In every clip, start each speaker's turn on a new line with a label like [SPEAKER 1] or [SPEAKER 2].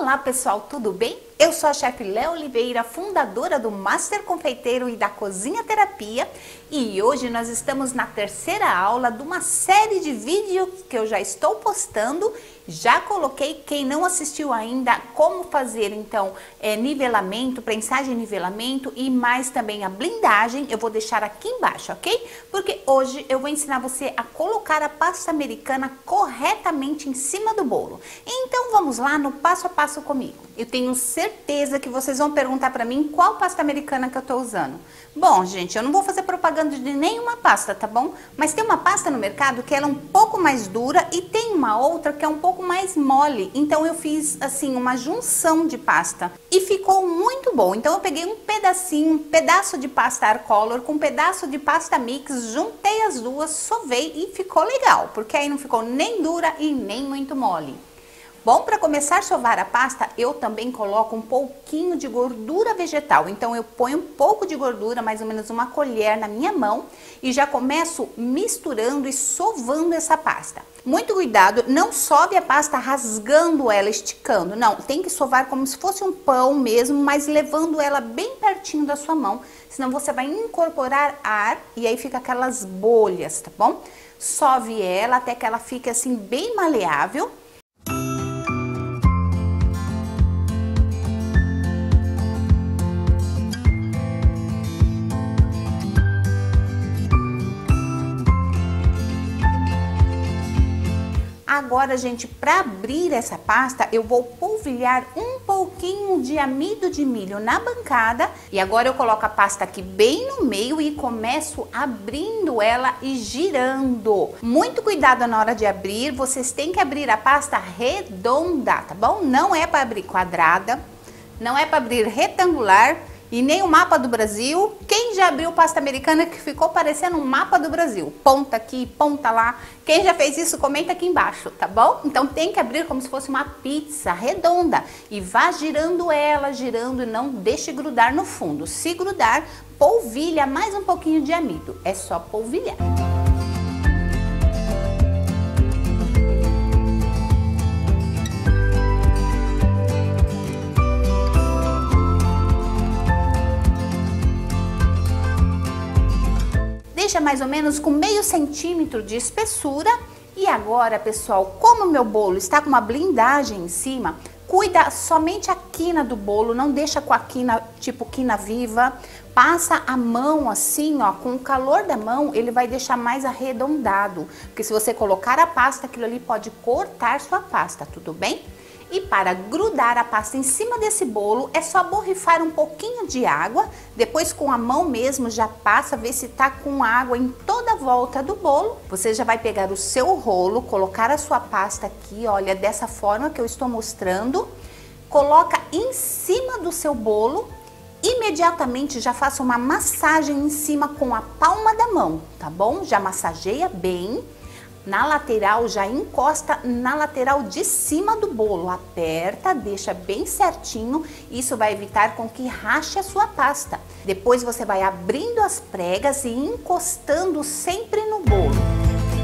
[SPEAKER 1] Olá pessoal, tudo bem? Eu sou a chefe Léa Oliveira, fundadora do Master Confeiteiro e da Cozinha Terapia, e hoje nós estamos na terceira aula de uma série de vídeos que eu já estou postando. Já coloquei, quem não assistiu ainda, como fazer então nivelamento, prensagem e nivelamento e mais também a blindagem, eu vou deixar aqui embaixo, ok? Porque hoje eu vou ensinar você a colocar a pasta americana corretamente em cima do bolo. Então vamos lá no passo a passo comigo. Eu tenho certeza que vocês vão perguntar para mim qual pasta americana que eu tô usando. Bom, gente, eu não vou fazer propaganda de nenhuma pasta, tá bom? Mas tem uma pasta no mercado que ela é um pouco mais dura e tem uma outra que é um pouco mais mole. Então eu fiz assim uma junção de pasta e ficou muito bom. Então eu peguei um pedaço de pasta Arcolor com um pedaço de pasta mix, juntei as duas, sovei e ficou legal, porque aí não ficou nem dura e nem muito mole. Bom, para começar a sovar a pasta, eu também coloco um pouquinho de gordura vegetal. Então eu ponho um pouco de gordura, mais ou menos uma colher na minha mão, e já começo misturando e sovando essa pasta. Muito cuidado, não sove a pasta rasgando ela, esticando. Não, tem que sovar como se fosse um pão mesmo, mas levando ela bem pertinho da sua mão, senão você vai incorporar ar e aí fica aquelas bolhas, tá bom? Sove ela até que ela fique assim bem maleável. Agora, gente, para abrir essa pasta, eu vou polvilhar um pouquinho de amido de milho na bancada. E agora eu coloco a pasta aqui bem no meio e começo abrindo ela e girando. Muito cuidado na hora de abrir, vocês têm que abrir a pasta redonda, tá bom? Não é para abrir quadrada, não é para abrir retangular. E nem o mapa do Brasil. Quem já abriu pasta americana que ficou parecendo um mapa do Brasil? Ponta aqui, ponta lá. Quem já fez isso, comenta aqui embaixo, tá bom? Então tem que abrir como se fosse uma pizza redonda. E vá girando ela, girando, e não deixe grudar no fundo. Se grudar, polvilha mais um pouquinho de amido. É só polvilhar. Deixa mais ou menos com meio centímetro de espessura. E agora, pessoal, como o meu bolo está com uma blindagem em cima, cuida somente a quina do bolo, não deixa com a quina, tipo quina viva. Passa a mão assim, ó, com o calor da mão, ele vai deixar mais arredondado. Porque se você colocar a pasta, aquilo ali pode cortar sua pasta, tudo bem? E para grudar a pasta em cima desse bolo, é só borrifar um pouquinho de água, depois com a mão mesmo já passa, vê se tá com água em toda a volta do bolo. Você já vai pegar o seu rolo, colocar a sua pasta aqui, olha, dessa forma que eu estou mostrando, coloca em cima do seu bolo, imediatamente já faça uma massagem em cima com a palma da mão, tá bom? Já massageia bem. Na lateral, já encosta na lateral de cima do bolo, aperta, deixa bem certinho, isso vai evitar com que rache a sua pasta. Depois você vai abrindo as pregas e encostando sempre no bolo.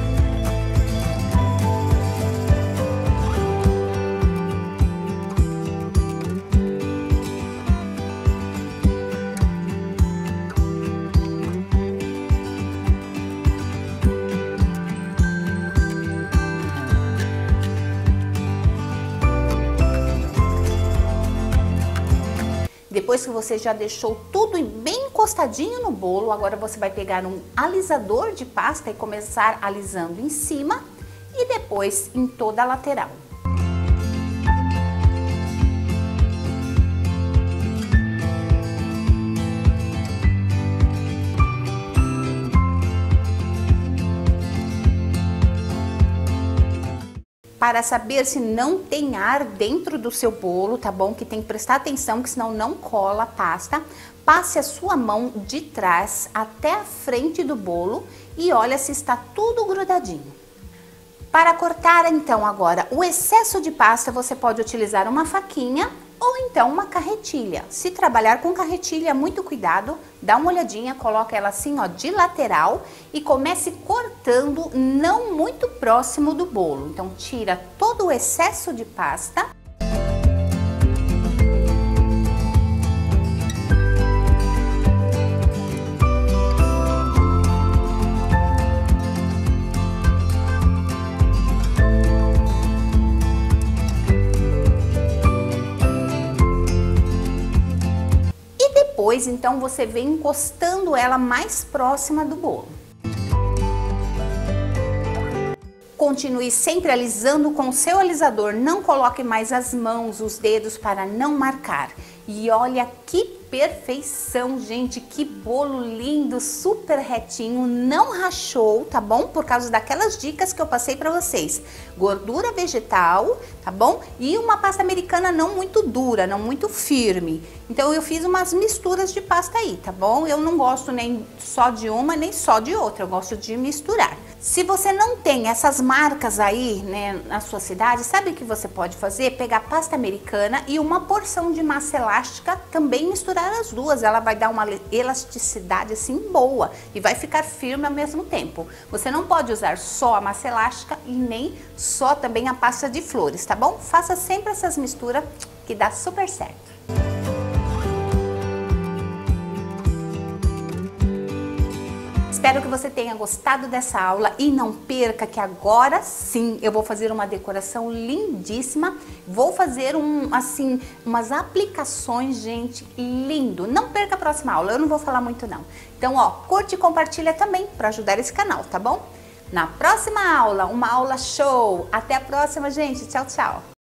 [SPEAKER 1] Depois que você já deixou tudo bem encostadinho no bolo, agora você vai pegar um alisador de pasta e começar alisando em cima e depois em toda a lateral. Para saber se não tem ar dentro do seu bolo, tá bom? Que tem que prestar atenção, que senão não cola a pasta. Passe a sua mão de trás até a frente do bolo e olha se está tudo grudadinho. Para cortar então agora o excesso de pasta, você pode utilizar uma faquinha ou então uma carretilha. Se trabalhar com carretilha, muito cuidado, dá uma olhadinha, coloca ela assim, ó, de lateral e comece cortando não muito próximo do bolo. Então tira todo o excesso de pasta. depois, então você vem encostando ela mais próxima do bolo. Continue sempre alisando com o seu alisador, não coloque mais as mãos, os dedos para não marcar. E olha que perfeição, gente, que bolo lindo, super retinho, não rachou, tá bom? Por causa daquelas dicas que eu passei para vocês. Gordura vegetal, tá bom? E uma pasta americana não muito dura, não muito firme. Então eu fiz umas misturas de pasta aí, tá bom? Eu não gosto nem só de uma, nem só de outra, eu gosto de misturar. Se você não tem essas marcas aí, né, na sua cidade, sabe o que você pode fazer? Pegar pasta americana e uma porção de massa elástica, também misturar as duas. Ela vai dar uma elasticidade assim boa e vai ficar firme ao mesmo tempo. Você não pode usar só a massa elástica e nem só também a pasta de flores, tá bom? Faça sempre essas misturas que dá super certo. Espero que você tenha gostado dessa aula e não perca que agora sim eu vou fazer uma decoração lindíssima. Vou fazer umas aplicações, gente, lindo. Não perca a próxima aula, eu não vou falar muito não. Então, ó, curte e compartilha também para ajudar esse canal, tá bom? Na próxima aula, uma aula show. Até a próxima, gente. Tchau, tchau.